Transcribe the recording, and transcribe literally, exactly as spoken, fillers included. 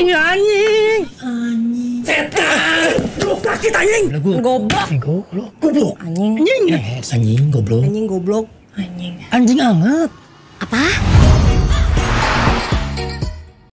Anjing, anjing. Anjing. Setan. Goblok sakit anjing. Goblok. Goblok. Goblok. Anjing. Anjing. Eh, anjing goblok. Anjing goblok. Anjing. Anjing anget. Apa?